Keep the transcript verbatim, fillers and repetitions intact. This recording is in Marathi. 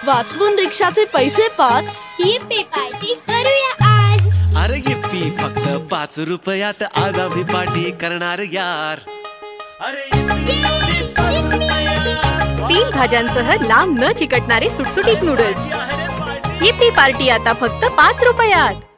वाचवून रिक्षाचे पैसे पाच. हिप्पी पार्टी करूया आज. अरे हिप्पी फक्त पाच रुपयात आज आम्ही पार्टी करणार यार. अरे तीन भाज्यांसह लांब न चिकटणारे सुटसुटीत नूडल्स. हिप्पी पार्टी आता फक्त पाच रुपयात.